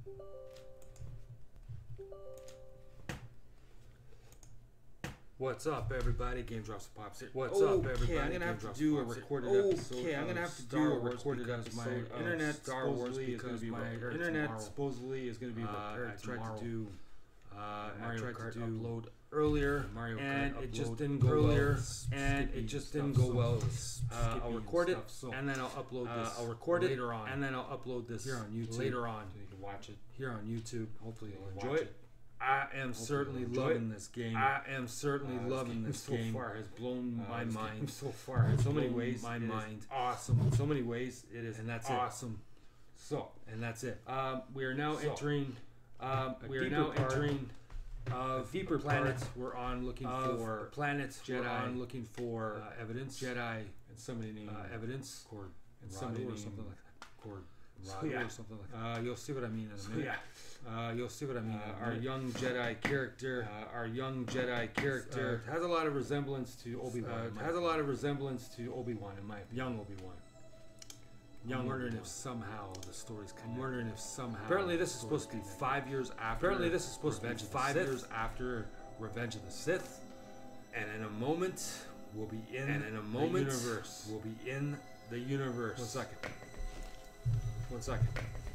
What's up, everybody? Game Drops and Pops here. What's up, everybody? I'm gonna have to do a recorded episode. Okay, I'm gonna have to do a recorded episode. My internet supposedly is gonna be repaired. Internet supposedly is gonna be repaired tomorrow. I tried to upload earlier, and it just didn't go earlier, and it just didn't go well. I'll record it, and then I'll upload this. I'll record it later on, and then I'll upload this here on YouTube later on. So you can watch it here on YouTube. Hopefully, you'll enjoy it. I am certainly loving this game. I am certainly loving this game. So far has blown my mind. So far, in so many ways, my mind. Awesome. In so many ways, it is, and that's awesome. So, and that's it. We are now entering. We are now entering deeper planets. We're on looking for planets. Jedi. We're on looking for evidence. Jedi and somebody named evidence. Cord and somebody named something like that. Cord. So, yeah. Or something like that. You'll see what I mean in a minute. You'll see what I mean. Our young Jedi character. Has a lot of resemblance to Obi-Wan. Has a lot of resemblance to Obi-Wan in my opinion. Young Obi-Wan. I'm wondering if somehow the story's connected. I'm wondering if somehow. Apparently, this is supposed to be 5 years after. Apparently, this is supposed to be 5 years after Revenge of the Sith. And in a moment, we'll be in. And in a moment, the universe. We'll be in the universe. 1 second. 1 second.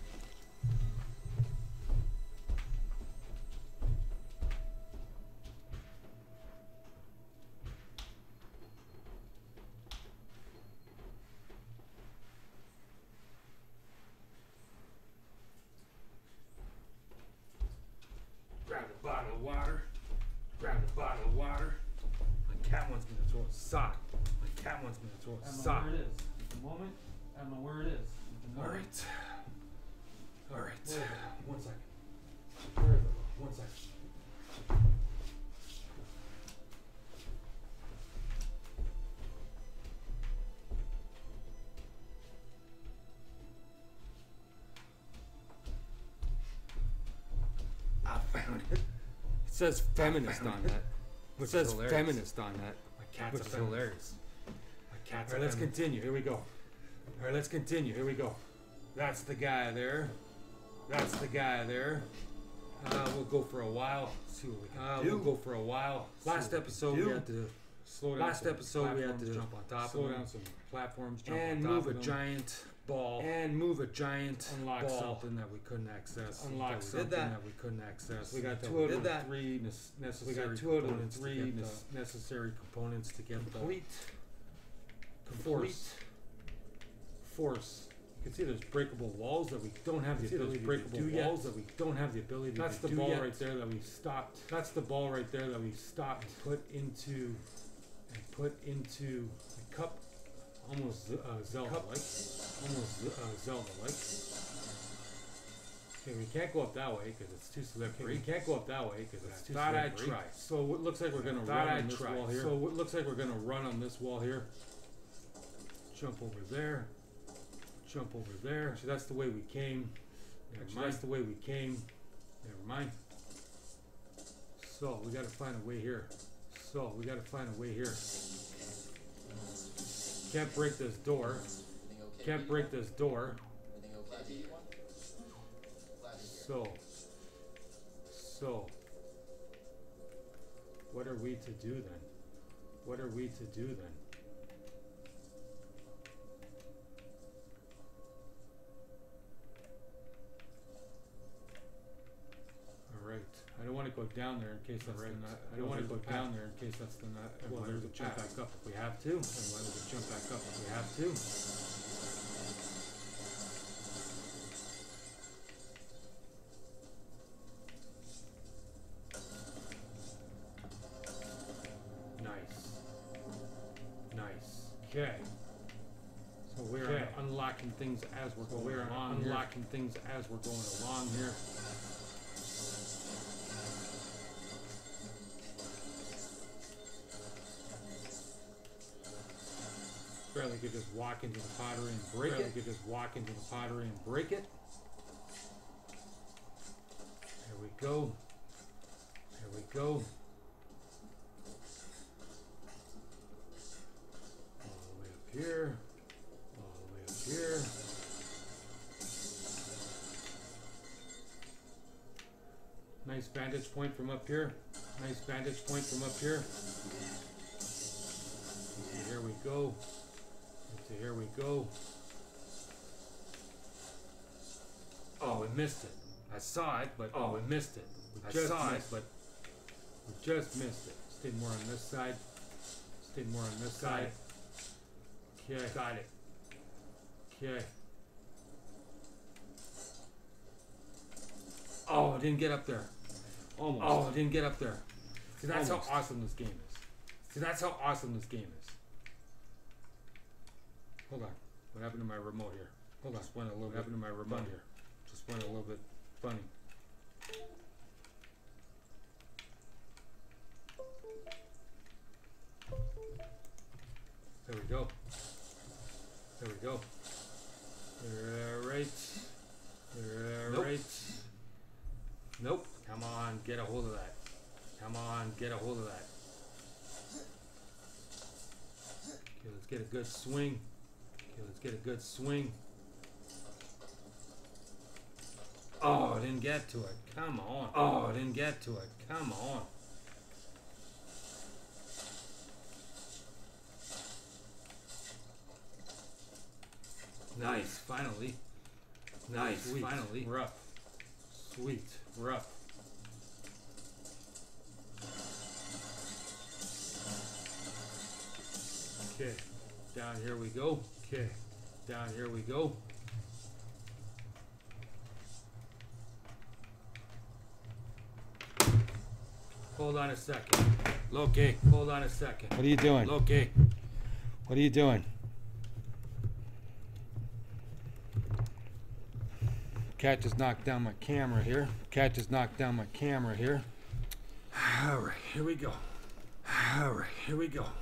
Grab a bottle of water. Grab a bottle of water. My cat wants me to throw a sock. My cat wants me to throw a sock. I don't know where it is. At the moment, I don't know where it is. All right. All right. 1 second. Where is it? 1 second. I found it. It says feminist on that. It says feminist on that. My cat's hilarious. My cat's. All right, let's continue. Here we go. All right, let's continue. Here we go. That's the guy there. That's the guy there. We'll go for a while. See what we can do. We'll go for a while. Last episode we had to slow down. Last episode we had to jump on top. Slow down some platforms. Jump and move a giant ball. And move a giant unlock ball. Something that we couldn't access. Unlock something that we couldn't access. We got 2 out of 3 necessary. We got 2 out of 3 necessary components to get complete. Force. You can see there's breakable walls that we don't have the ability to do yet. That's the ball right there that we stopped. That's the ball right there that we stopped. Put into a cup. Almost Zelda-like. Okay, we can't go up that way because it's too slippery. We can't go up that way because it's too slippery. I'd try. So it looks like we're gonna run on this wall here. So it looks like we're gonna run on this wall here. Jump over there. Jump over there. So that's the way we came. That's the way we came. Never mind. So we got to find a way here. Can't break this door. So. What are we to do then? Right. I don't want to go down there in case that's the nut. I don't want to go down there in case that's the nut. Well, there's a jump back up if we have to. Nice. Okay. So we're unlocking things as we're going along here. Barely could just walk into the pottery and break it. There we go. All the way up here. Nice vantage point from up here. Nice vantage point from up here. So here we go. So here we go. Oh, we missed it. I saw it, but oh, we missed it. I saw it, but we just missed it. Stay more on this side. Stay more on this side. Okay, got it. Okay. Oh, I didn't get up there. Almost. Oh, I didn't get up there. See, that's how awesome this game is. See, that's how awesome this game is. Hold on. What happened to my remote here? Hold on. Just went a little bit. What happened to my remote here? Just went a little bit funny. There we go. There we go. Right. Right. Nope. Come on, get a hold of that. Come on, get a hold of that. Okay, let's get a good swing. Okay, let's get a good swing. Oh, I didn't get to it. Come on. Oh, I didn't get to it. Come on. Nice, finally. Nice, sweet. Finally. We're up. Sweet, we're up. Okay, down here we go. Okay, down here we go. Hold on a second. Loki, hold on a second. What are you doing? Loki. What are you doing? Cat just knocked down my camera here. Cat just knocked down my camera here. Alright, here we go. Alright, here we go.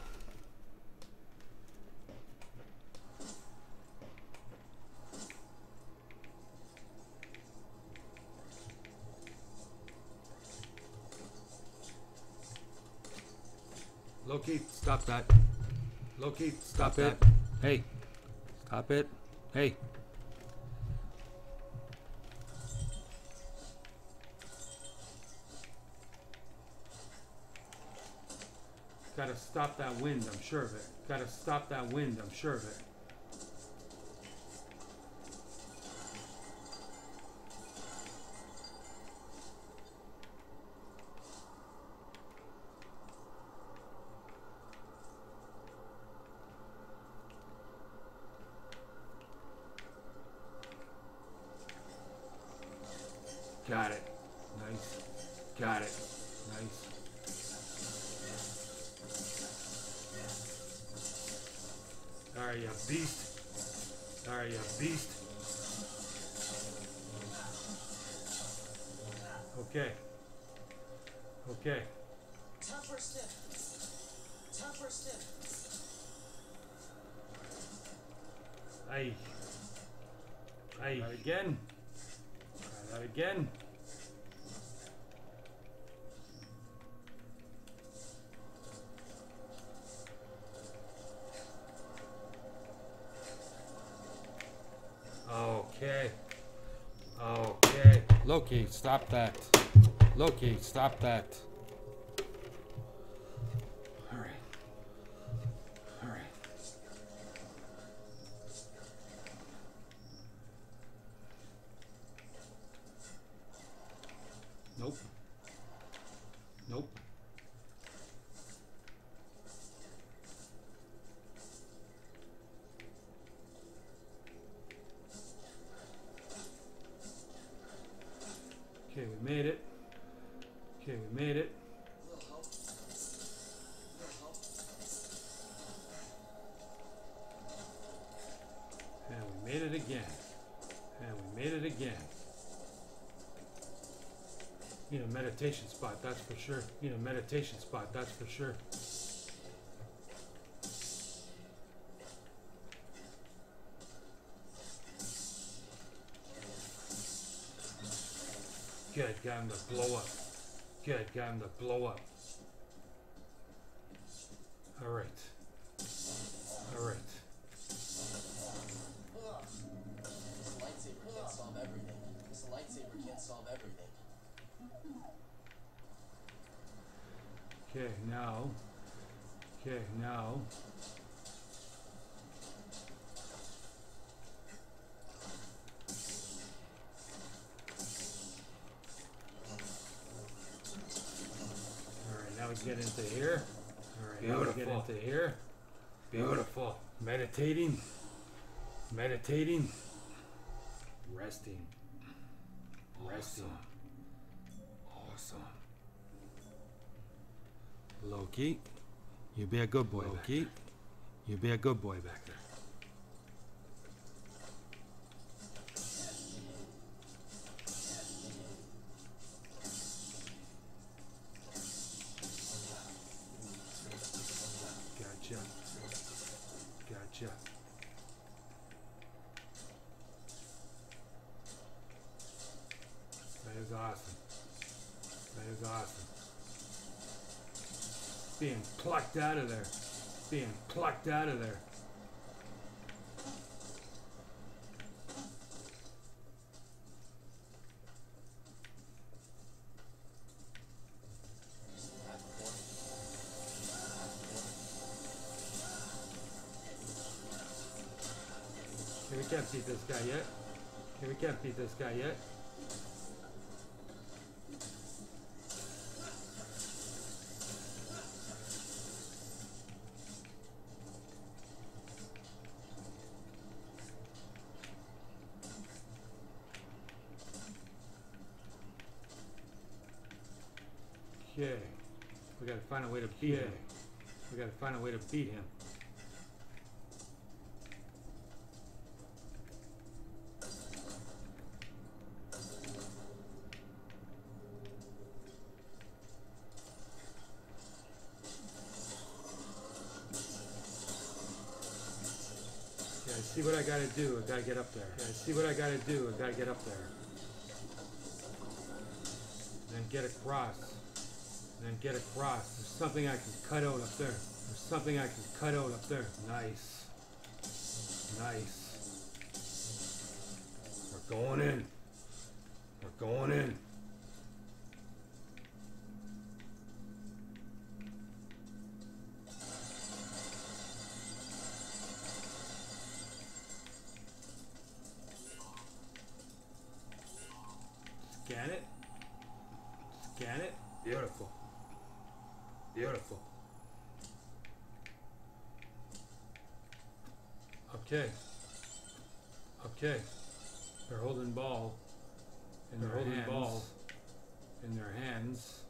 Loki, stop that. Loki, stop that. Hey, stop it. Hey. Gotta stop that wind, I'm sure of it. Gotta stop that wind, I'm sure of it. Got it. Nice. Got it. Nice. Alright, you beast. Alright, you beast. Okay. Okay. Tougher stiff. Tougher stiff. Aye. Aye. That again. Try that again. Okay. Okay. Loki, stop that. Loki, stop that. All right. All right. Nope. Nope. Okay, we made it. Okay, we made it. And we made it again. And we made it again. Need a meditation spot, that's for sure. Need a meditation spot, that's for sure. Good, got him to blow up. Good, got him to blow up. Alright. Alright. This lightsaber can't solve everything. This lightsaber can't solve everything. Okay, now. Okay, now. Alright, now we get into here. Alright, now we get into here. Beautiful. Meditating. Meditating. Resting. Resting. Awesome. Loki, you be a good boy. Loki, you be a good boy back there. Gotcha. Gotcha. That is awesome. That is awesome. Being plucked out of there. Being plucked out of there. Okay, we can't beat this guy yet. Okay, we can't beat this guy yet. Okay, we gotta find a way to beat him. We gotta find a way to beat him. Okay, I see what I gotta do. I gotta get up there. Okay, I see what I gotta do. I gotta get up there. Then get across. And then get across. There's something I can cut out up there. There's something I can cut out up there. Nice. Nice. We're going in. We're going in. Scan it. Scan it. Beautiful. Beautiful. Okay. Okay. They're holding ball. And they're holding ball in their hands.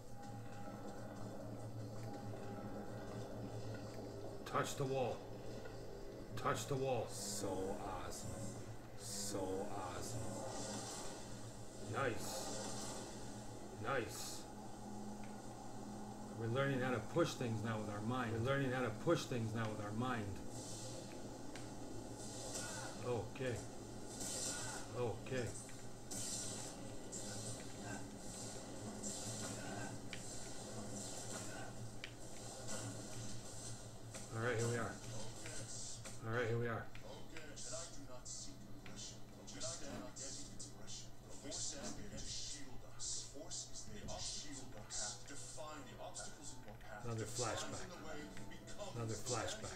Touch the wall. Touch the wall. So awesome. So awesome. Nice. Nice. We're learning how to push things now with our mind. We're learning how to push things now with our mind. Okay. Okay. All right, here we are. All right, here we are. Another flashback. Another flashback.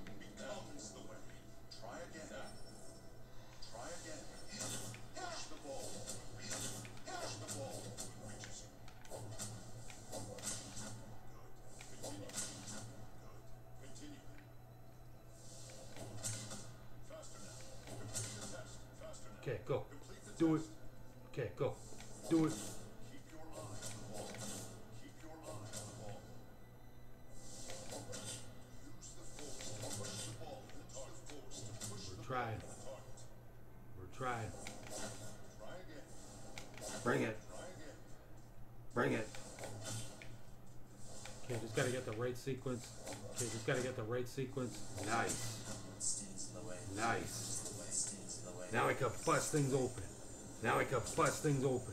Try again. Try again. Push the ball. Push the ball. Reaches. Good. Continue. Good. Continue. Faster now. Complete the test. Faster now. Okay, go. Complete the Do it. test. Okay, go. Do it. Keep your eye on the ball. Keep your eye on the ball. Use the force to push the ball to the target. Force to push the We're trying. ball to the target. We're trying. Try again. Bring it. Try again. Bring it. Okay, just gotta get the right sequence. Okay, just gotta get the right sequence. Nice. Nice. Now we can bust things open. Now we can bust things open.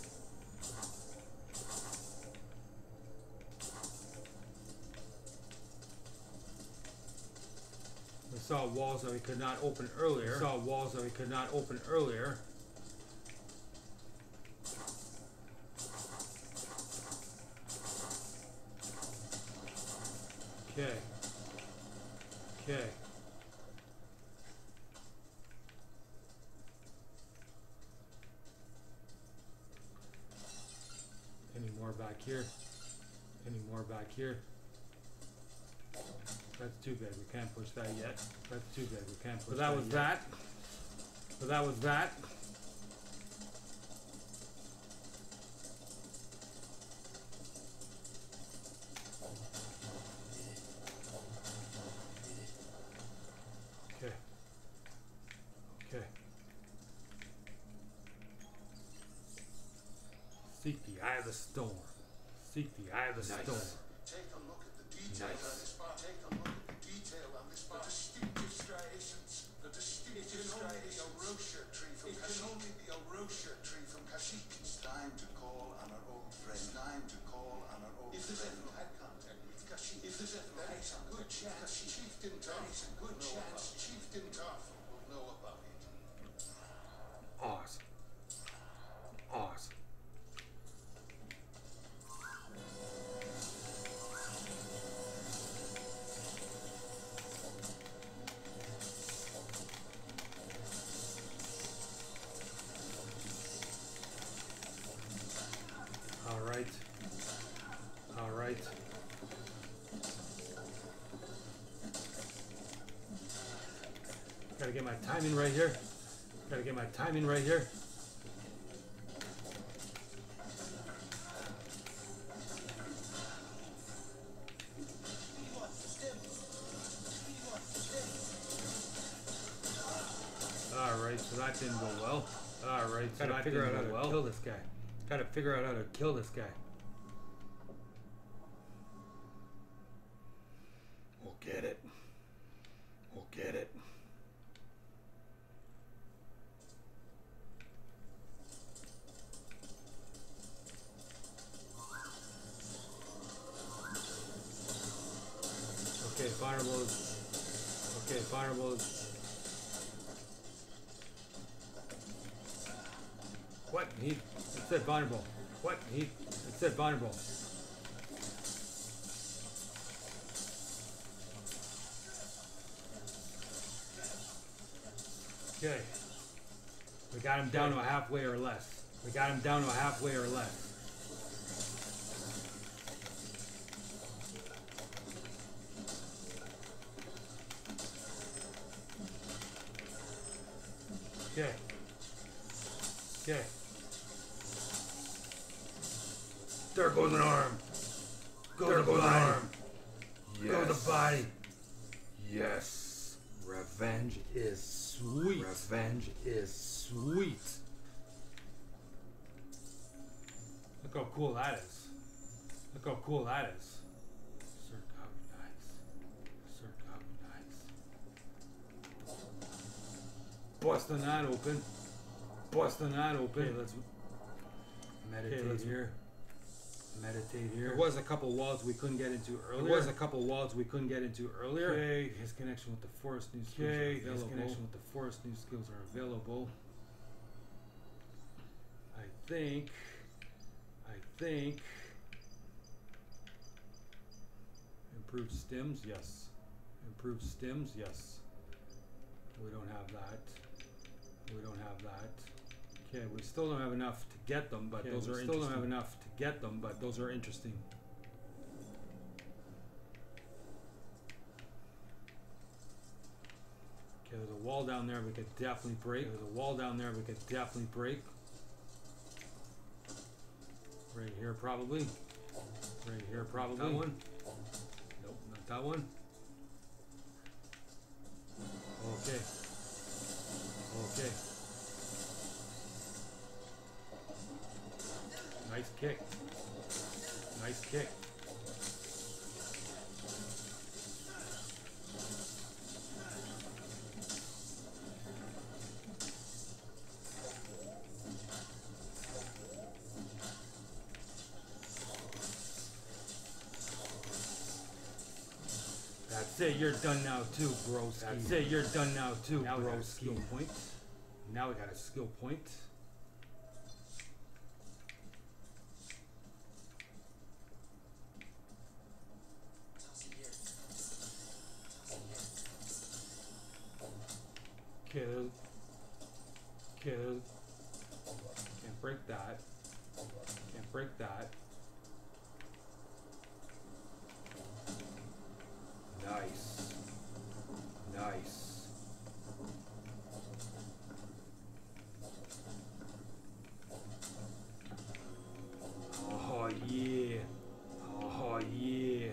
We saw walls that we could not open earlier. We saw walls that we could not open earlier. Okay. Okay. Any more back here? Any more back here? That's too big. We can't push that yet. That's too big. We can't push that. So that was that. So that was that. Okay. Okay. Seek the eye of the storm. Seek the eye of the storm. Take a look at the detail on this part. Take a look at the detail on this part. The distinctive striations. The distinctive striations. It can only be a Rosher tree from Kashyyyk. It's time to call on our old friend. Time to call on our old friend. If the devil had contact with Kashyyyk, if the devil had a good chance, Chieftain Tough. There is a good chance Chieftain Tough will know about it. Awesome. Awesome. All right. Gotta get my timing right here. Gotta get my timing right here. Alright, so that didn't go well. Alright, so gotta figure out how to kill this guy. Gotta figure out how to kill this guy. We'll get it. We'll get it. Okay, fireballs. Okay, fireballs. What? It said vulnerable. What? It said vulnerable. Okay. We got him down to a halfway or less. We got him down to a halfway or less. Okay. Okay. There goes an arm. There goes an arm. Yes. Goes the body. Yes. Revenge is sweet. Revenge is sweet. Look how cool that is. Look how cool that is. Circa nice. Circa nice. Busting that open. Busting that open. Okay, let's meditate here. Meditate here. There was a couple walls we couldn't get into earlier. There was a couple walls we couldn't get into earlier. Okay, his connection with the forest new skills are available. His connection with the forest new skills are available. I think. Improved stims, yes. Improved stims, yes. We don't have that. We don't have that. Okay, we still don't have enough to get them, but those are interesting. Still don't have enough to get them, but those are interesting. Okay, there's a wall down there we could definitely break. There's a wall down there we could definitely break. Right here, probably. Right here, probably. That one? Nope, not that one. Okay. Okay. Nice kick. Nice kick. That's it, you're done now too, broski. That's it, you're done now too, now we got a skill point. Now we got a skill point. Okay, can't break that. Can't break that. Nice. Nice. Oh yeah. Oh yeah.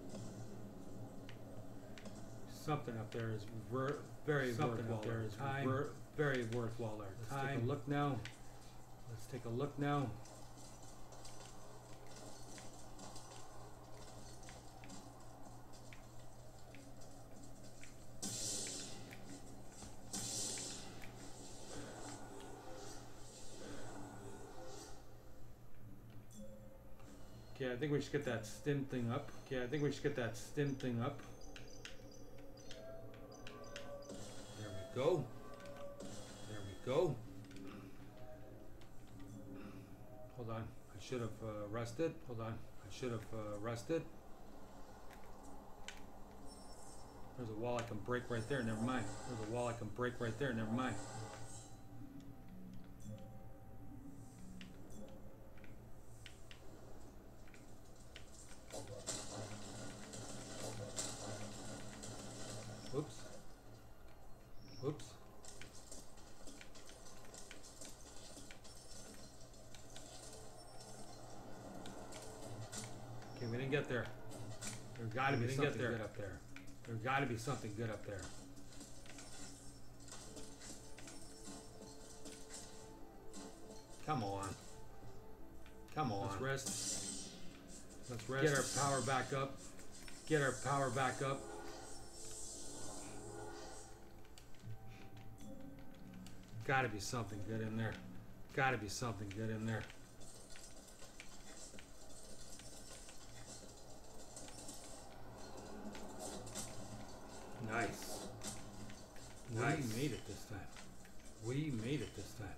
Something up there is very worthwhile. There is very worthwhile. Our time. Let's take a look now. Let's take a look now. Okay, I think we should get that stim thing up. Okay, I think we should get that stim thing up. There we go. There we go. Hold on. I should have rested. Hold on. I should have rested. There's a wall I can break right there. Never mind. There's a wall I can break right there. Never mind. Oops. Oops. Okay, we didn't get there. There gotta be something good up there. There gotta be something good up there. Come on. Come on. Let's rest. Let's rest. Get our power back up. Get our power back up. Gotta be something good in there. Gotta be something good in there. Nice. Nice. We made it this time. We made it this time.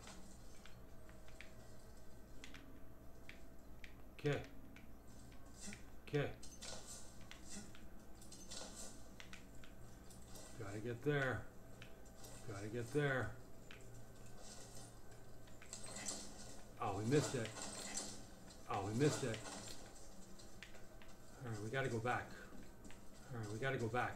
Okay. Okay. Gotta get there. Gotta get there. Oh, we missed it. Oh, we missed it. Alright, we gotta go back. Alright, we gotta go back.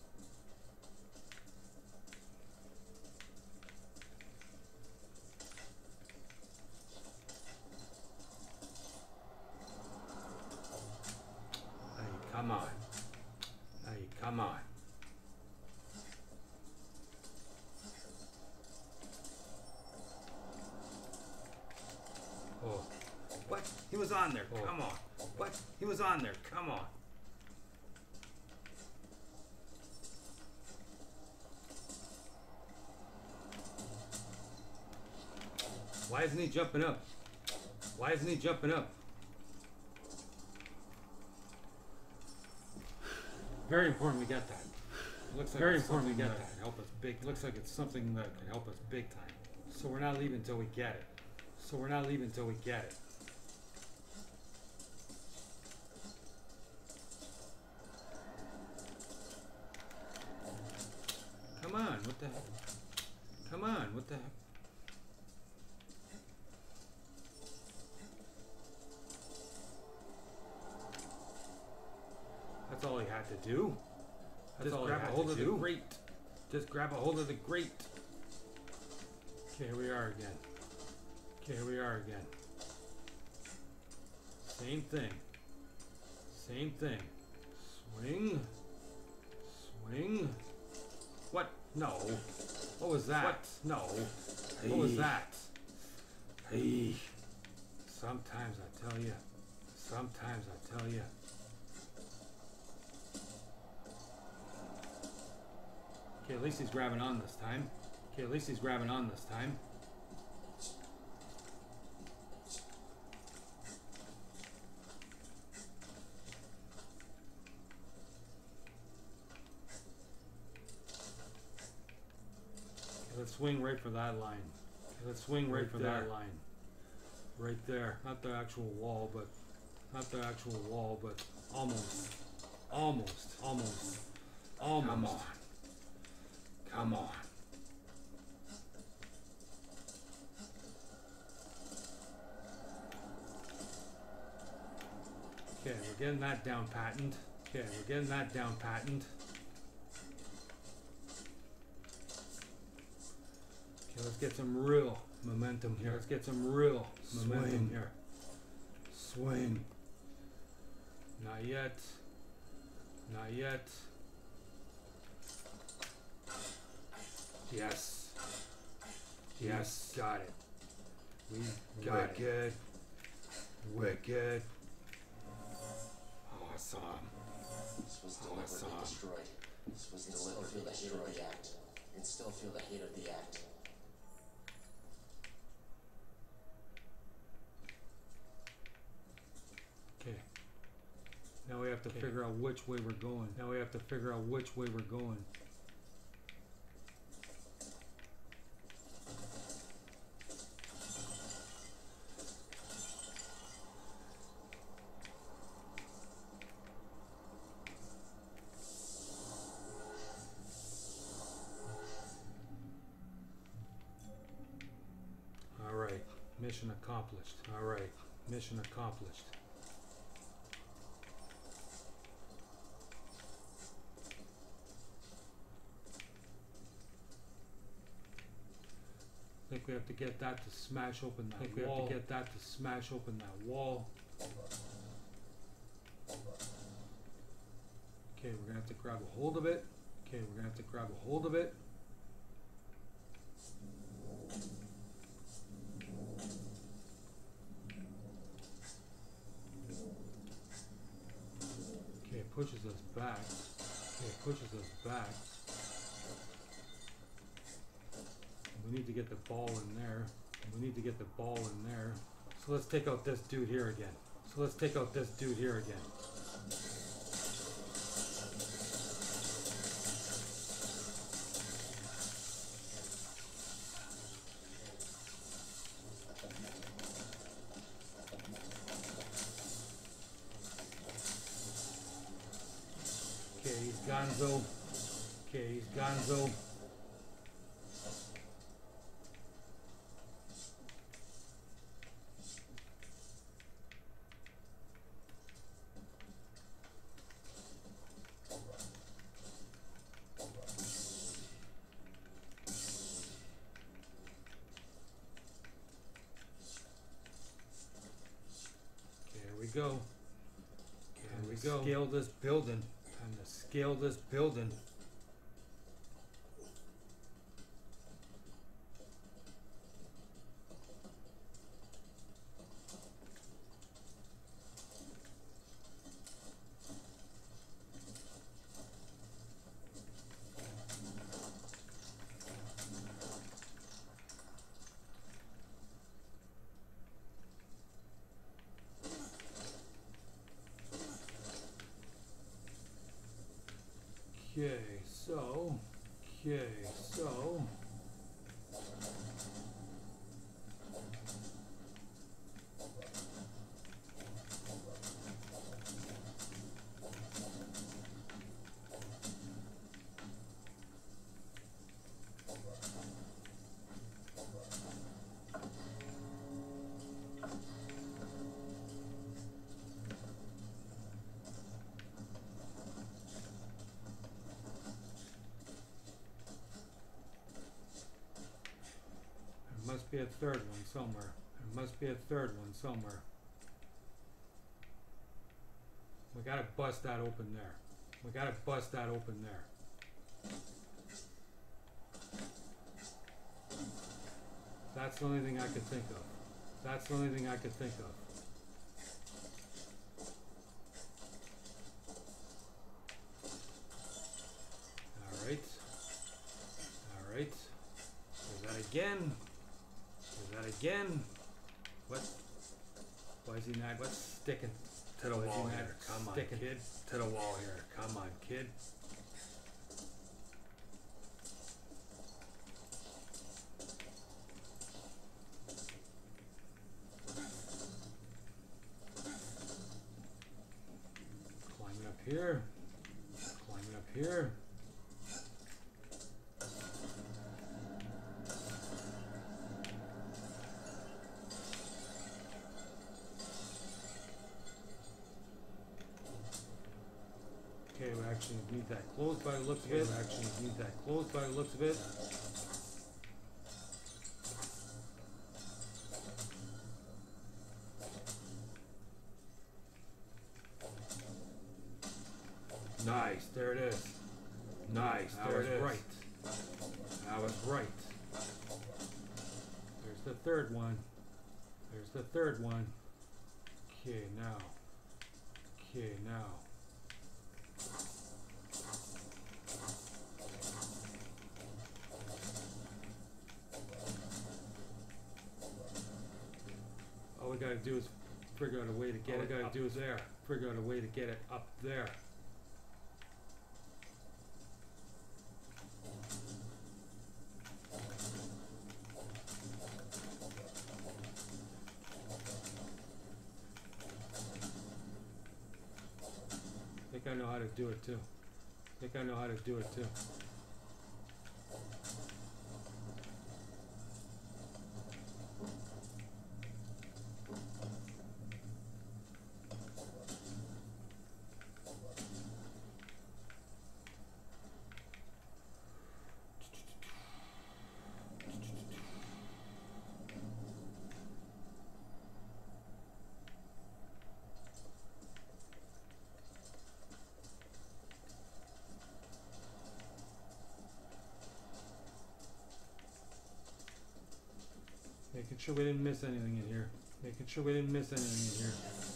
Hey, come on. Hey, come on. Oh. What? He was on there. Oh. Come on. What? He was on there. Come on. Why isn't he jumping up? Why isn't he jumping up? Very important we get that. It looks like very important we get that. Help us big. Looks like it's something that can help us big time. So we're not leaving until we get it. So we're not leaving until we get it. Come on, what the heck? Come on, what the heck? That's all he had to do. Just grab a hold of the grate. Just grab a hold of the grate. Okay, here we are again. Okay, here we are again. Same thing. Same thing. Swing. Swing. What? No. What was that? What? No. Hey. What was that? Hey. Sometimes I tell you. Sometimes I tell you. Okay, at least he's grabbing on this time. Okay, at least he's grabbing on this time. Okay, let's swing right for that line. Okay, let's swing right for that line. Right there. Not the actual wall, but almost. Almost. Almost. Almost. Come on. Come on. Okay, we're getting that down patent. Okay, we're getting that down patent. Okay, let's get some real momentum here. Let's get some real momentum here. Swing. Not yet. Not yet. Yes. Yes. Got it. We got it. Wicked. Wicked. Awesome. This was deliberately destroyed. This was deliberately destroyed. And still feel the hate of the act. Okay. Now we have to figure out which way we're going. Now we have to figure out which way we're going. Alright, mission accomplished. Alright, mission accomplished. I think we have to get that to smash open that wall. I think we have to get that to smash open that wall. Okay, we're gonna have to grab a hold of it. Okay, we're gonna have to grab a hold of it. Okay, it pushes us back. Okay, it pushes us back. We need to get the ball in there. We need to get the ball in there. So let's take out this dude here again. So let's take out this dude here again. Okay, he's gonzo. Okay, he's gonzo. Go. Here we go. Scale this building. Time to scale this building. Okay, so there must be a third one somewhere. There must be a third one somewhere. We gotta bust that open there. We gotta bust that open there. That's the only thing I could think of. That's the only thing I could think of. Alright. Alright. There's that again. There's that again. What? Why is he not? What's sticking to the wall here? Come on, kid. To the wall here. Come on, kid. Climbing up here. Climbing up here. Actually need that closed by the looks of it. Actually need that closed by the looks of it. Nice, there it is. Nice, there it is. Right. I was right. There's the third one. There's the third one. Okay, now. Okay, now. All we gotta do is figure out a way to get it. All we gotta do is there. Figure out a way to get it up there. I think I know how to do it too. I think I know how to do it too. Making sure we didn't miss anything in here. Making sure we didn't miss anything in here.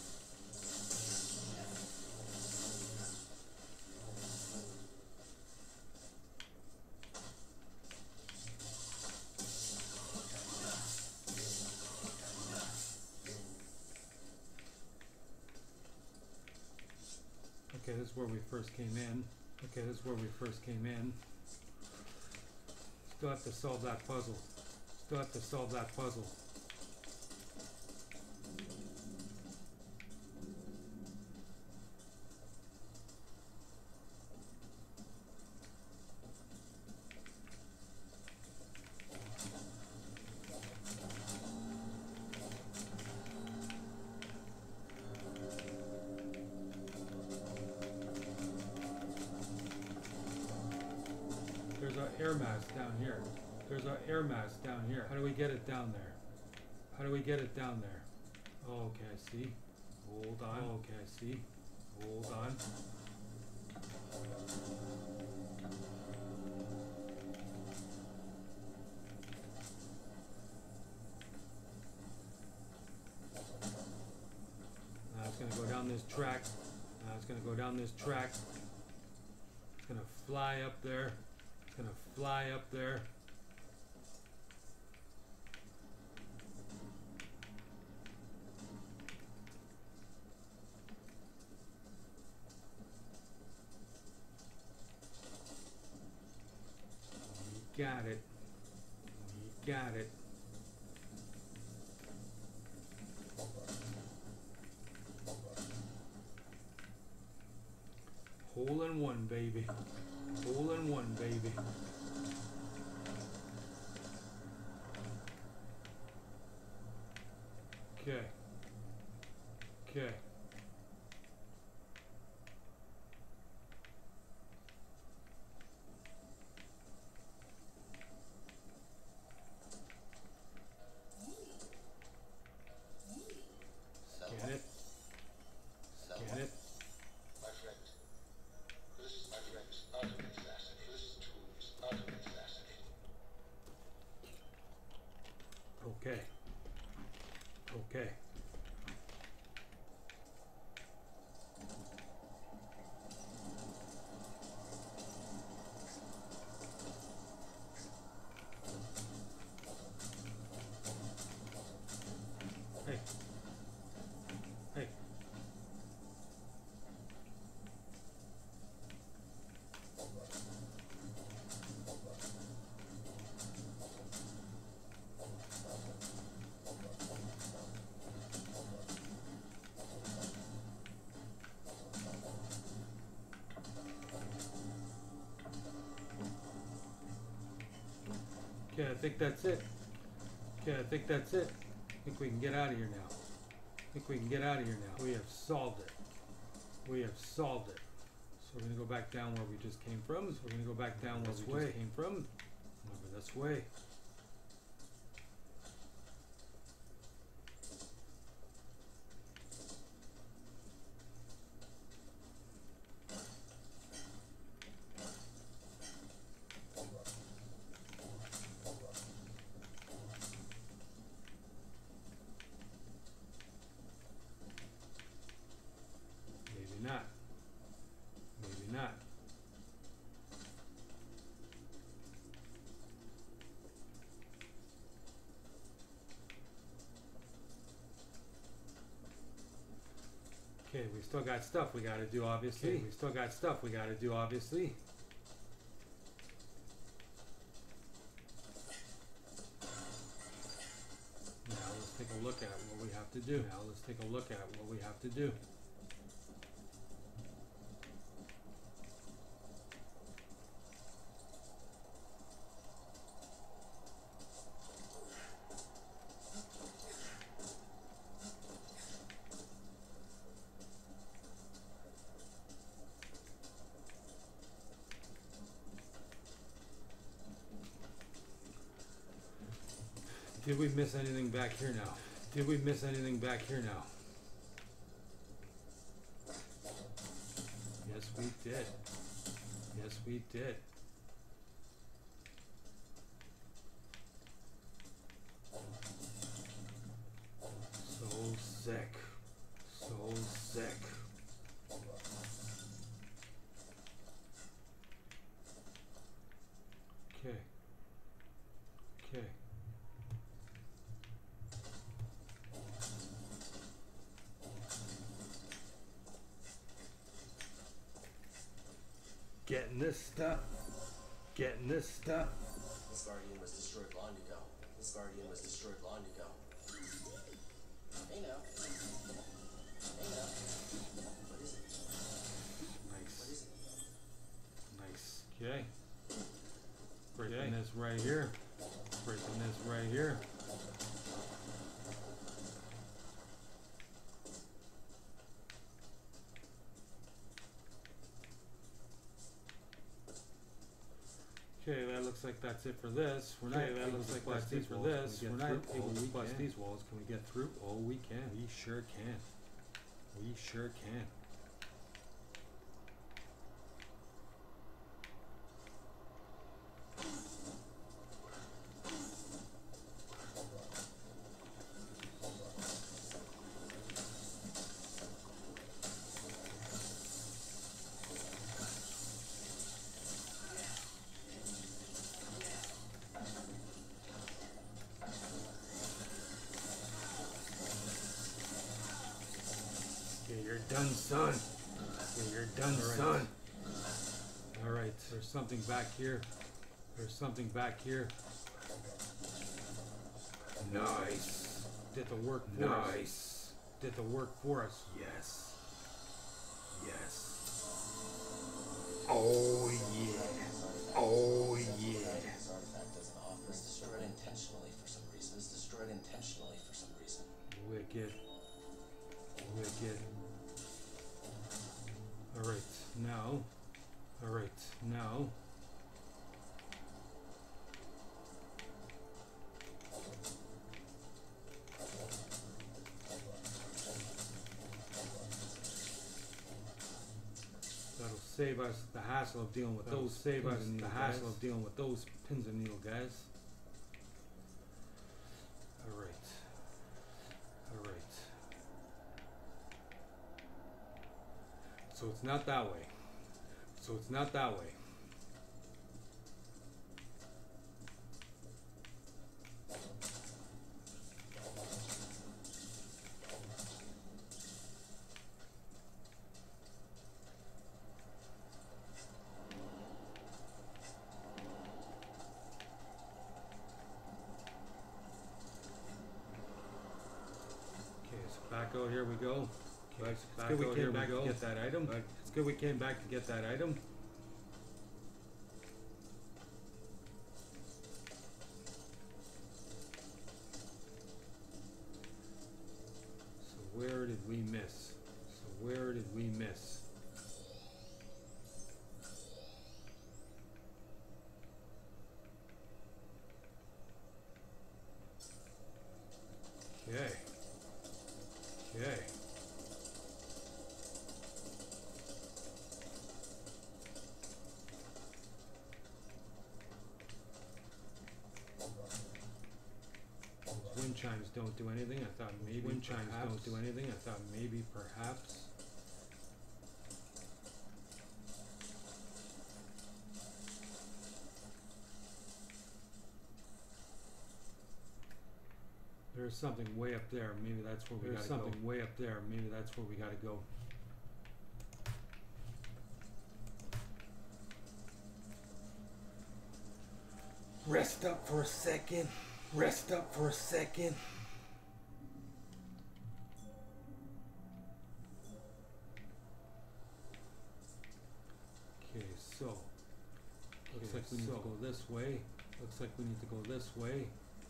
Okay, this is where we first came in. Okay, this is where we first came in. Still have to solve that puzzle. Still have to solve that puzzle. There's our air mass down here. There's our air mass down here. How do we get it down there? How do we get it down there? Oh, okay, I see. Hold on. Oh, okay, I see. Hold on. Now it's going to go down this track. Now it's going to go down this track. It's going to fly up there. It's going to fly up there. Got it. You got it. Hole in one, baby. Hole in one, baby. Okay. Okay. Get it? Get it? My friend, this is my friend, utterly fascinating. This tool is utterly fascinating. Okay. Okay. Hey. Hey. Okay, I think that's it. Okay, I think that's it. I think we can get out of here now. I think we can get out of here now. We have solved it. We have solved it. So we're gonna go back down where we just came from. So we're gonna go back down where we just came from. Over this way. Maybe not. Maybe not. Okay, we still got stuff we gotta do, obviously. Okay, we still got stuff we gotta do, obviously. Now let's take a look at what we have to do. Now let's take a look at what we have to do. Did we miss anything back here now? Did we miss anything back here now? Yes, we did. Yes, we did. So sick. So sick. Okay. Okay. Getting this stuff. Getting this stuff. This Guardian was destroyed long ago. This Guardian was destroyed long ago. Hey now. Hey now. What is it? Nice. What is it? Nice. Okay. Breaking this right here. Breaking this right here. Okay, that looks like that's it for this. We're not able to bust these for this. We're not able to bust these walls. Can we get through? Oh, we can. We sure can. We sure can. You're done, son. Okay, you're done, son. Alright, there's something back here. There's something back here. Nice. Did the work for us. Nice. Did the work for us. Yes. Yes. Oh yeah. Oh yeah. This artifact doesn't offer. It's destroyed intentionally for some reason. It's destroyed intentionally for some reason. Wicked. Wicked. Alright, now. Alright, now. That'll save us the hassle of dealing with those. Save us the hassle of dealing with those pins and needle guys. Alright. Alright. So it's not that way. So it's not that way. Okay, so back out here we go. Okay, so back out here we go. Get that item. It's good we came back to get that item. So where did we miss? So where did we miss? Okay. Okay. Wind chimes don't do anything. I thought maybe wind chimes don't do anything. I thought maybe perhaps. There's something way up there. Maybe that's where we gotta go. There's something way up there. Maybe that's where we gotta go. Rest up for a second. Rest up for a second. Okay, so looks like we need to go this way. Looks like we need to go this way.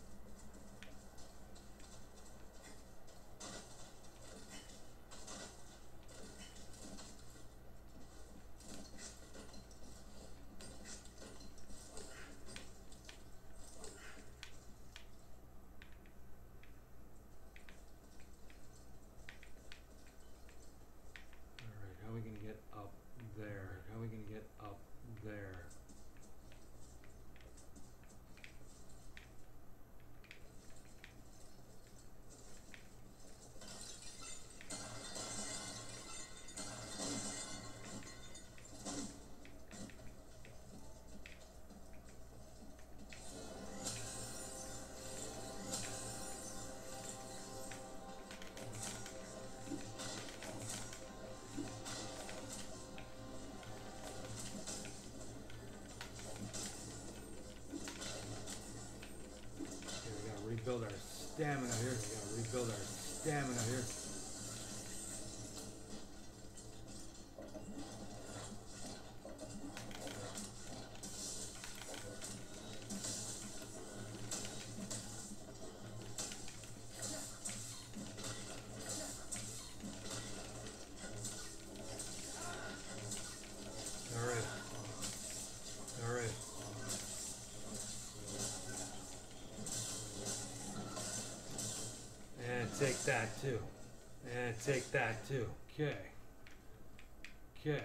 Rebuild our stamina here. We gotta rebuild our stamina here. Take that too. And take that too. Okay. Okay.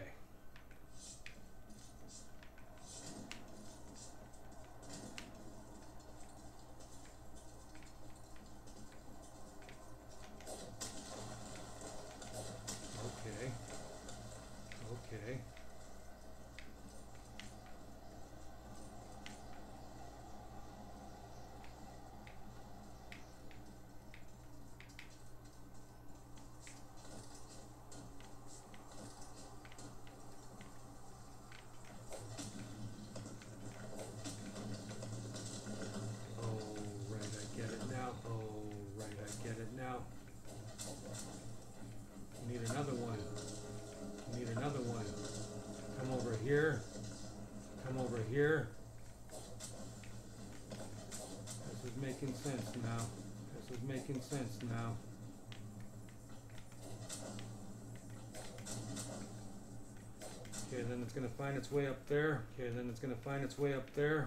Okay. Okay. Need another one. Need another one. Come over here. Come over here. This is making sense now. This is making sense now. Okay, then it's going to find its way up there. Okay, then it's going to find its way up there.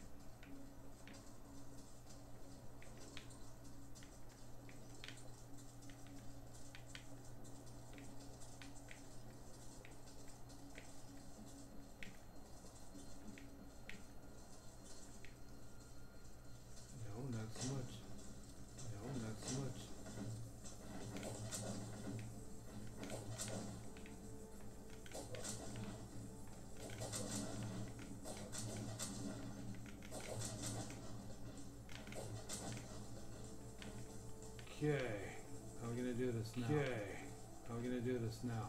Okay, how are we going to do this now? Okay, how are we going to do this now?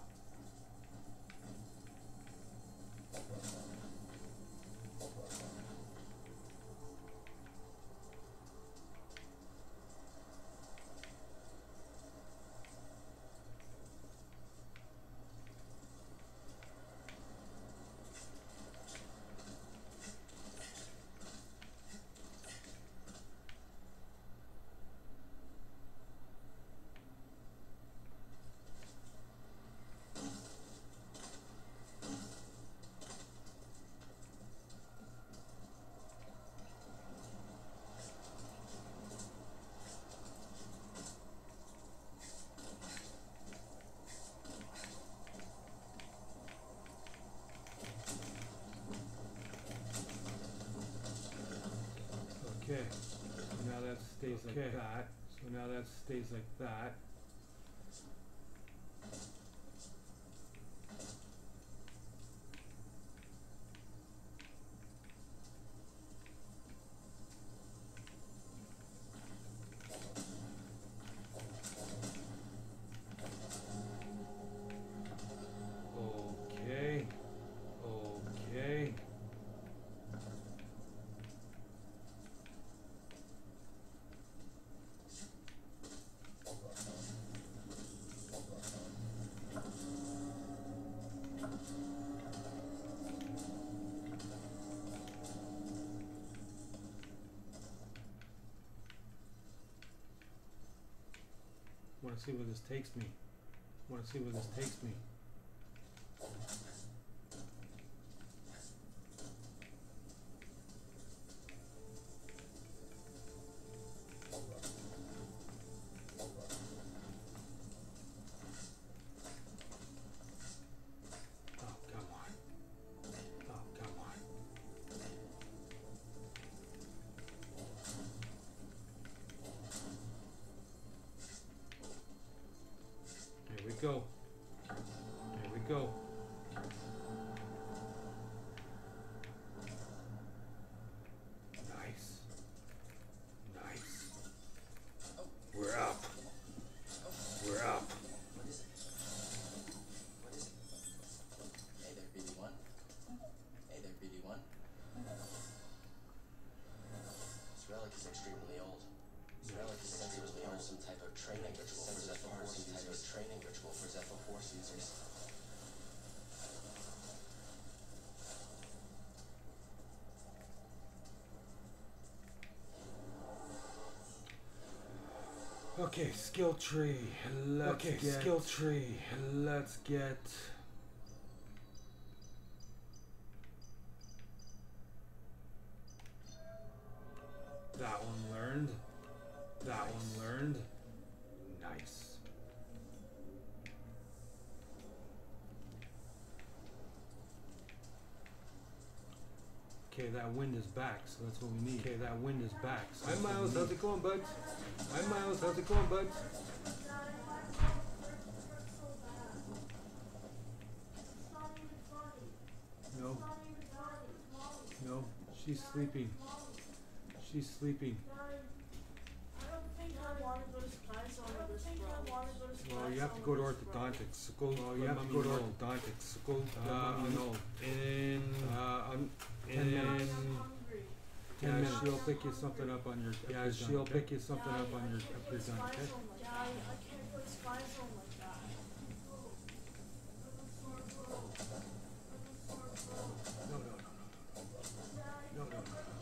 like that. So now that stays like that. Okay. Okay. Want to see where this takes me. Want to see where this takes me. Oh, come on. Oh, come on. Here we go. Here we go. Nice. Nice. We're up. We're up. What is it? What is it? Hey there, BD1. Hey there, BD1. This relic is extremely old. This relic is said to be some type of training ritual for Zephyr Force users. Training ritual for Zephyr Force users. Okay, skill tree. Let's get skill tree. Let's get that one learned. That one learned. Nice. Okay, that wind is back, so that's what we need. Okay, that wind is back. So hi Miles, how's it going, bud? Hi Miles, how's it going, bud? No. No, she's sleeping. She's sleeping. Well, you have to go to orthodontics. Go. You have to go to orthodontics. Go. In 10 minutes, she'll pick you something up on your. Yeah, she'll pick you something up on your. Up your done, okay? I can't go to Spy Zone like that. No, no, no, no, no, no, no.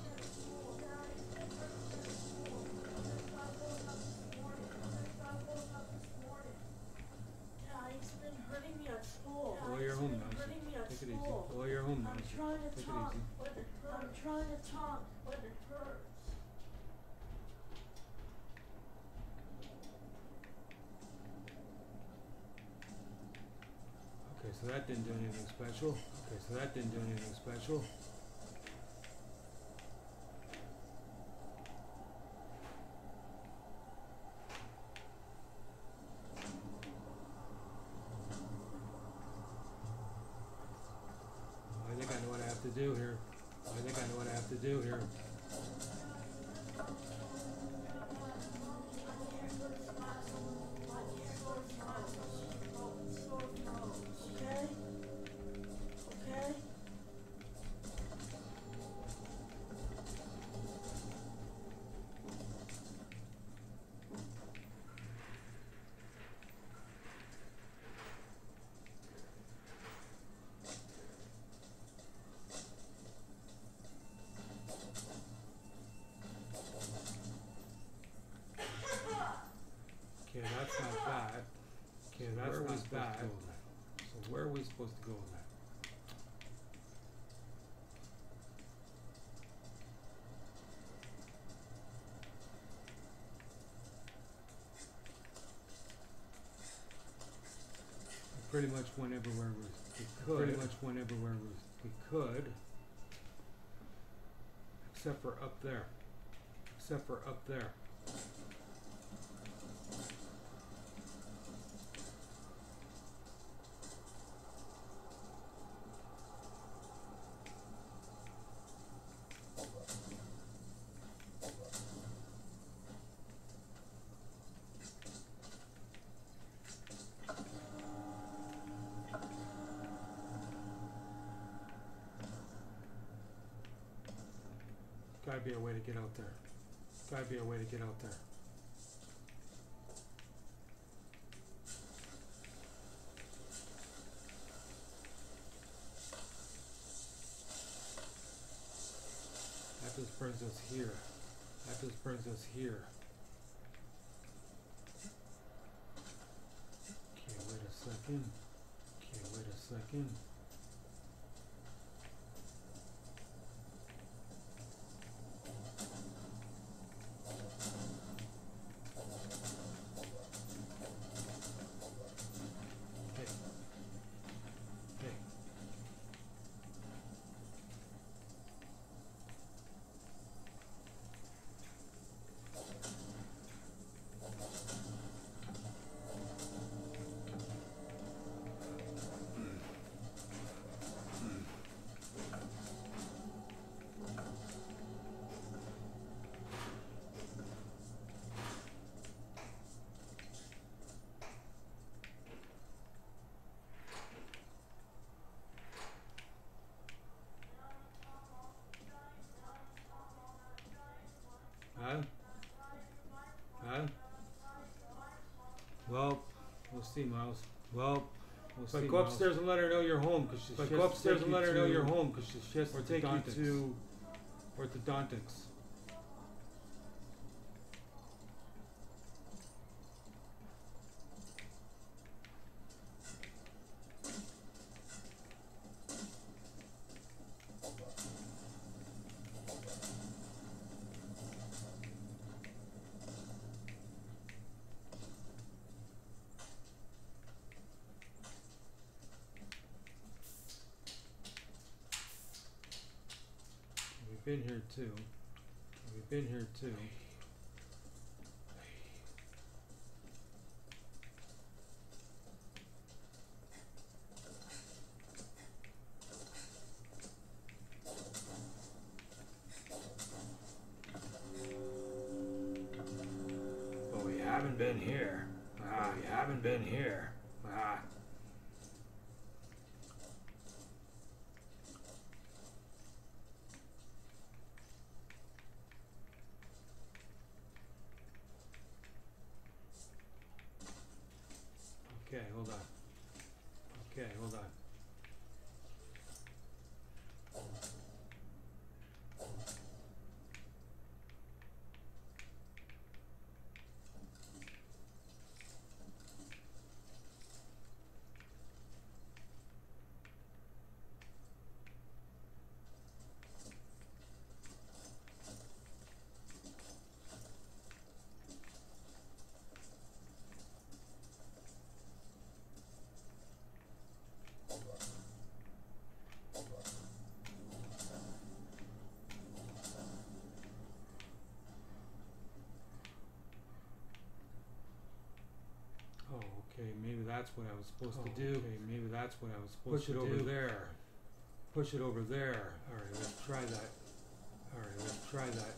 He's been hurting me at school. Oh, you're home now. Hurting me at Take it easy. school. Oh, you're home now. I'm trying to Take it talk, easy. but it hurts. I'm trying to talk, but it hurts. Okay, so that didn't do anything special. Okay, so that didn't do anything special. I think I know what I have to do here. I think I know what I have to do here. Okay? Okay? Okay, that's not bad. Okay, that's not bad. So where are we supposed to go with that? We pretty much went everywhere we could. Pretty much went everywhere we could. Except for up there. Except for up there. be a way to get out there. Gotta be a way to get out there. That just brings us here. That just brings us here. Okay, wait a second. Okay, wait a second. Well, we'll see, Miles. Well, we'll see. But go upstairs and let her know you're home, because she's. But go upstairs and let her know you're home, because she's just. Or take you to orthodontics. We've been here too. We've been here too. But we haven't been here. We haven't been here. Okay, hold on. Okay, hold on. Okay, maybe that's what I was supposed to do. Okay, maybe that's what I was supposed to do. Push it over there. Push it over there. Alright, let's try that. Alright, let's try that.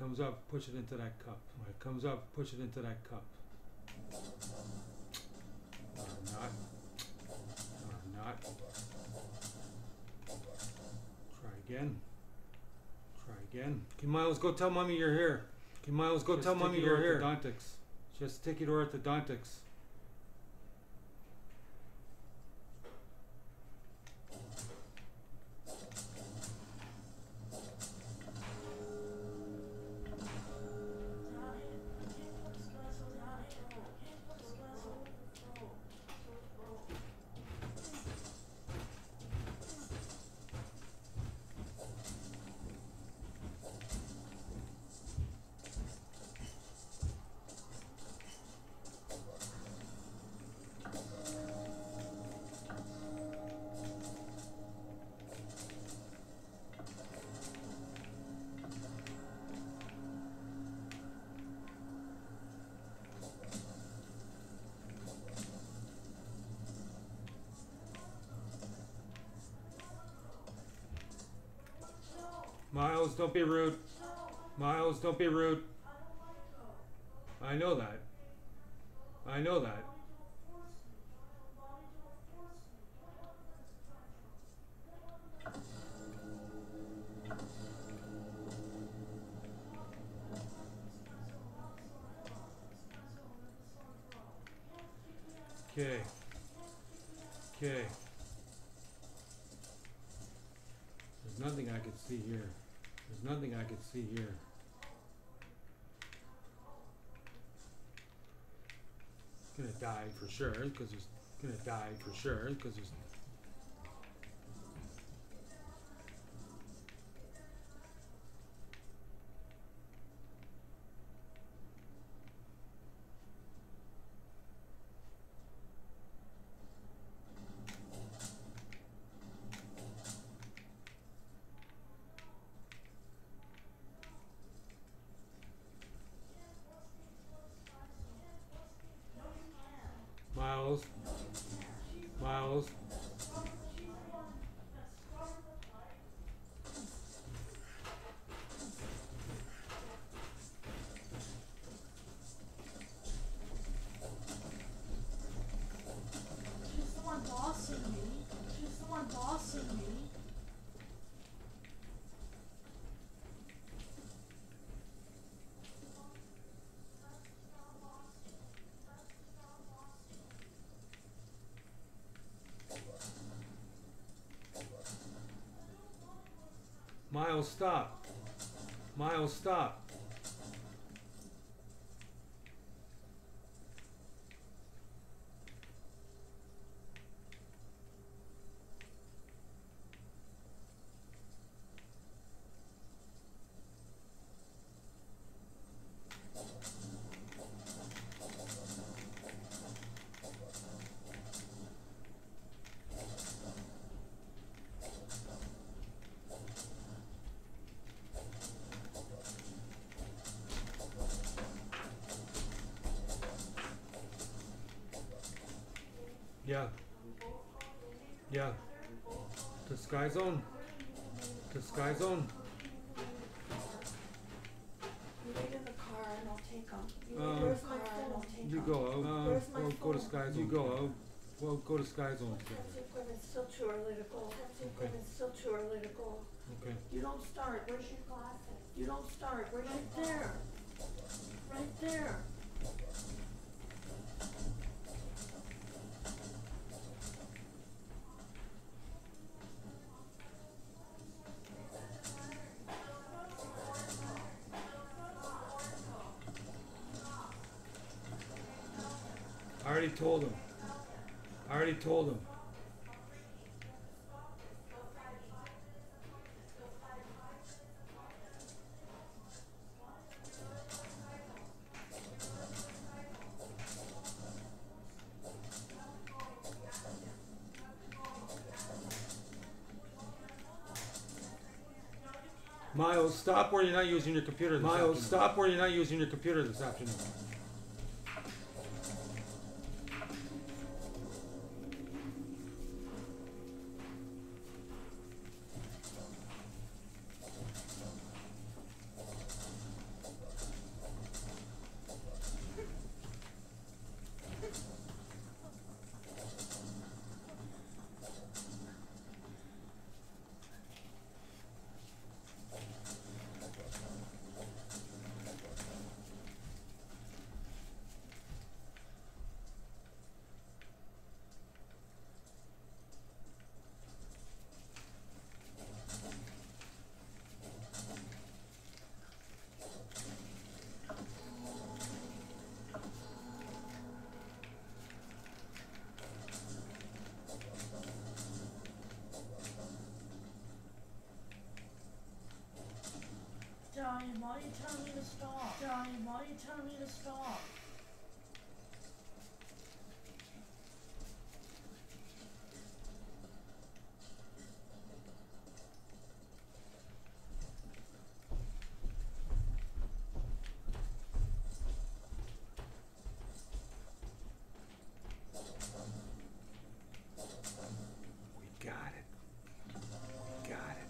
comes up, push it into that cup. When it comes up, push it into that cup. Or not. Or not. Try again. Try again. Okay, Miles, go tell mommy you're here. Okay, Miles, go tell mommy you're here. Orthodontics. Just take it to orthodontics. Miles, don't be rude. Miles, don't be rude. I know that. I know that. Okay. Okay. There's nothing I can see here. There's nothing I can see here. Gonna die for sure, because there's gonna die for sure, because there's Miles. Miles. She's the one bossing me. She's the one bossing me. Miles, stop. Miles, stop. Yeah. Yeah. To Sky Zone. To Sky Zone. You wait in the car and I'll take them. Where's my phone? You go. Where's my Well, go to phone? Sky Zone. You go. Well, go to Sky Zone. Taxi equipment's still too early to go. Taxi equipment's still too early to go. Okay. You don't start. Where's your glasses? You don't start. We're right there. Right there. I already told him. I already told him. Miles, stop where you're not using your computer this afternoon. Miles, stop where you're not using your computer this afternoon. Brian, why are you telling me to stop? Brian, why are you telling me to stop? We got it. We got it.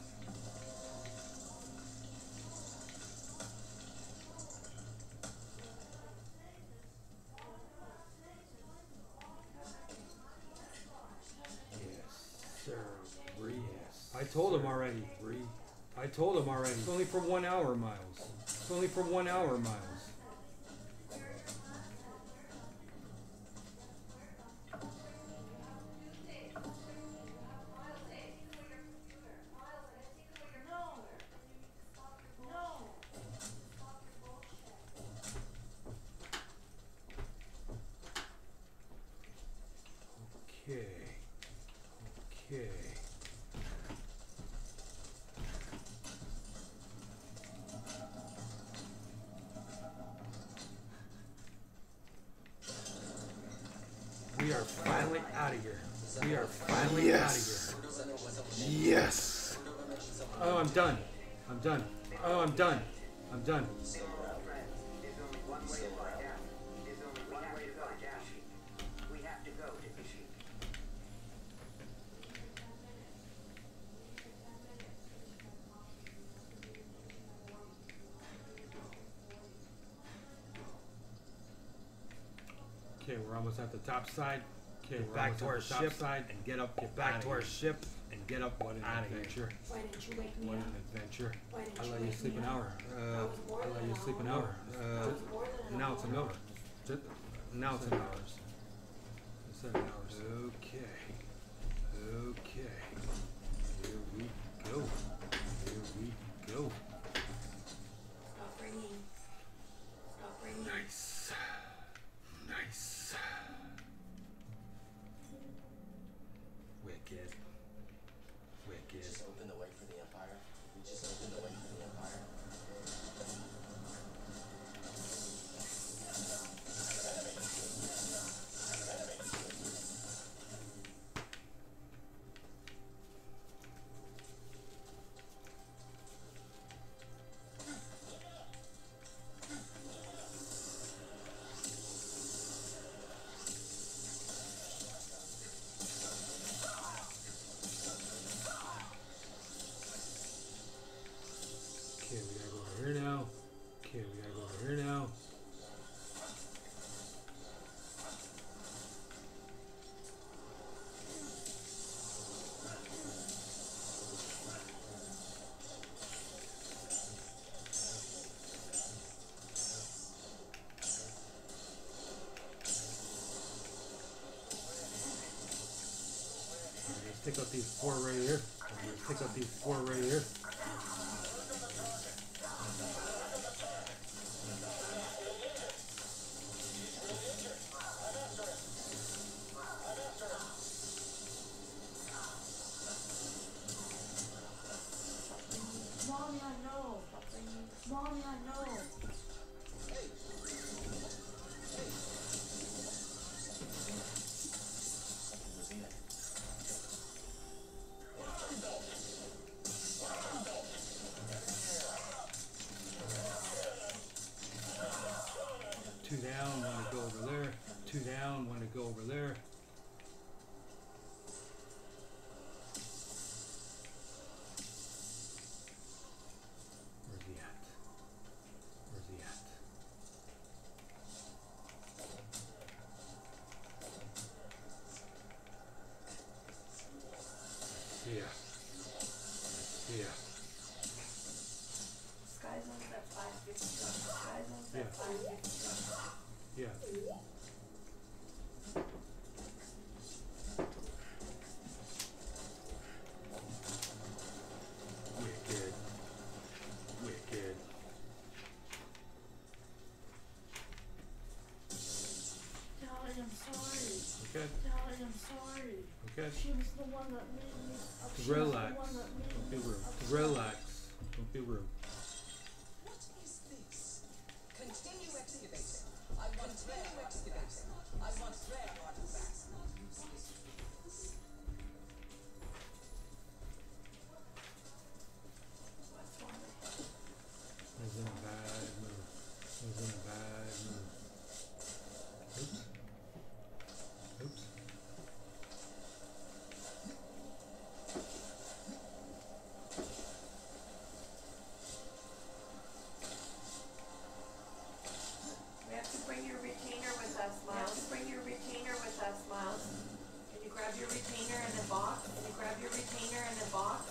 I told him already. I told him already. It's only for 1 hour, Miles. It's only for 1 hour, Miles. Okay. Okay. We are finally out of here. We are finally out of here. Yes. Oh, I'm done. I'm done. Oh, I'm done. I'm done. Okay, we're almost at the top side. Okay, we're back to our ship side and get up. Get back to our ship and get up. What an adventure! Why didn't you wake me What up? an adventure! Why didn't I you let you wake sleep me an up? hour. That was more I than let an you hour. sleep an hour. That was more than an Now it's an hour. hour. Now it's an hours. 7 hours. Okay. Okay. Here we go. Here we go. Stop ringing. Stop ringing. Nice. Nice. Wicked. We Wicked. just opened the way for the Empire. We just opened the way for the Empire. Okay, we gotta go over here now. Okay, we gotta go over here now. Let's take out these 4 right here. Let's take out these 4 right here. Mommy, I know. Stop ringing. Mommy, I know. Two down, want to go over there. 2 down, want to go over there. Where's he at? Where's he at? Yeah. Yeah. Sky zone's at 550. Sky zone's Yeah. at 550. Yeah. Wicked. Wicked. Darling, I'm sorry. Okay. Darling, I'm sorry. Okay. She was the one that made me. She Relax. Was the one that made Don't be me rude. upset. Relax. Don't be rude. excavation. I want rare excavation. I want rare artifacts. He's in a bad mood. He's in a bad mood. Oops. Oops. We have to bring your retainer with us, Miles. Bring your retainer with us, Miles. Can you grab your retainer in the box? Can you grab your retainer in the box?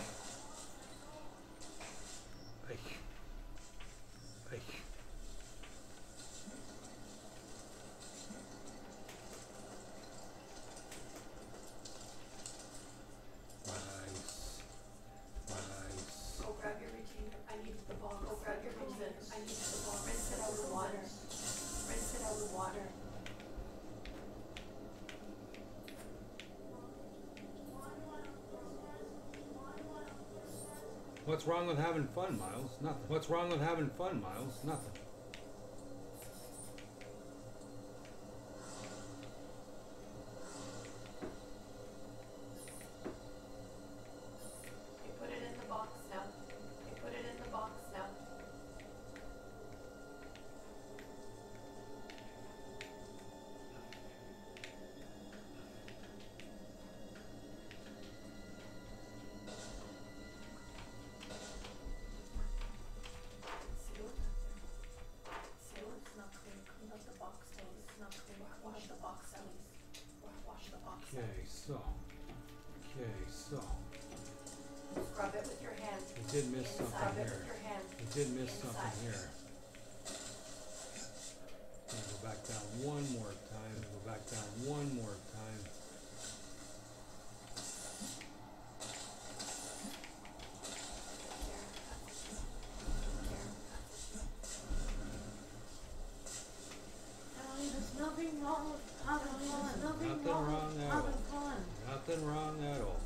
Go grab your retainer. I need the box. Go grab your retainer. I need the box. Rinse it out with water. Rinse it out with water. What's wrong with having fun, Miles? Nothing. What's wrong with having fun, Miles? Nothing. You put it in the box now. You put it in the box now. Seal it. Seal it. It's not clean. Clean up the box, please. It's not clean. Wash the box out. Wash the box out. Okay, so. Scrub it with your hand. You did miss Inside. something Scrub it here. with your hand. You did miss Inside. something here. Gonna go back down one more time. Go back down one more time. Ellie, there's nothing wrong with having fun. Nothing wrong at all. Having fun. Nothing wrong at all.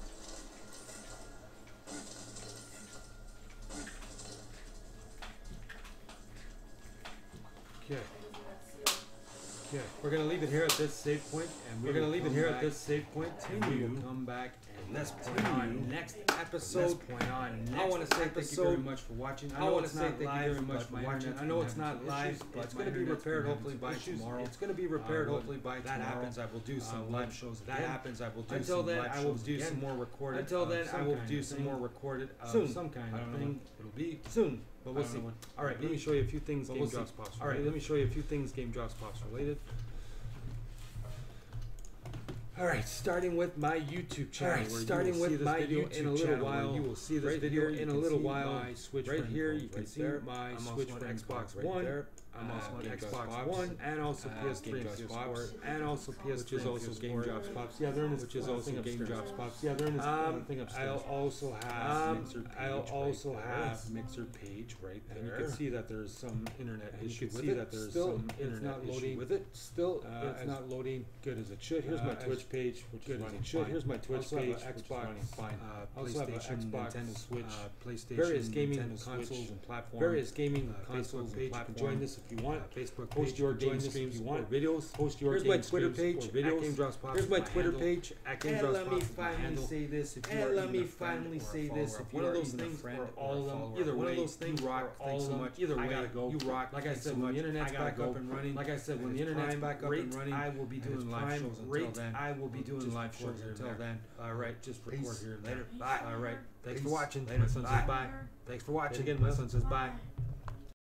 Okay. Okay. We're gonna leave it here at this save point, and we're gonna leave it here at this save point, and we will come back and let's point on next episode. I want to say thank you very much for watching. I want to say thank you very much for watching. I know it's not live, but it's going to be repaired hopefully by tomorrow. It's going to be repaired hopefully by tomorrow. That happens, I will do some live shows. That happens, I will do some live shows. Until then, I will do some more recorded. Until then, I will do some more recorded soon. Some kind of thing. It'll be soon. But we'll see. All right, let me show you a few things Game Drops Pops related. All right, let me show you a few things Game Drops Pops related. All right, starting with my YouTube channel. All right, starting with my YouTube in a little while. You will see this video in a little while. Right here, you can see my Switch for Xbox One. I'm also on Xbox One and also PS3 and PS4 and also PS3, which is also Game Drops Pops. Yeah, they're in this, which is also Game Drops Pops. Yeah, they're in this thing upstairs. I'll also have Mixer page right there. And you can see that there's some internet issue with it. Still, it's not loading with it. Still, it's not loading good as it should. Here's my Twitch page, which is running fine. Here's my Twitch page, Xbox, fine. Also have an Xbox, Nintendo Switch, PlayStation, various gaming consoles and platforms. Various gaming consoles and platforms. Join this if you want. Facebook post your game streams if you want videos. Post your game Twitter page or videos. Here's my Twitter page at Game Drops Pops. Let me finally say this. If you let me finally say this. If one of those things or all of them, either one of those things, you rock. Thanks so much. Either way, you rock. Like I said, when the internet's back up and running. Like I said, when the internet's back up and running, I will be doing live shows until then. I will be doing live shows until then. All right, just record here later. Bye. All right, thanks for watching. My son says bye. Thanks for watching. Again, my son says bye.